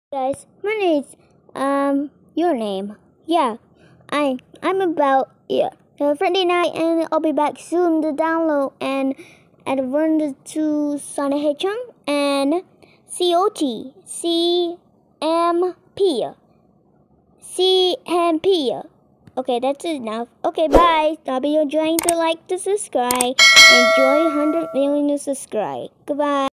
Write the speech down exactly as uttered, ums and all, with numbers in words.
Guys, my name's um your name. Yeah, I I'm about yeah. Uh, Friday night, and I'll be back soon to download and and run the to Sonic Hedgehog and C O T C M P C M P. Okay, that's enough. Okay, bye. I'll be enjoying to like to subscribe. Enjoy one hundred million to subscribe. Goodbye.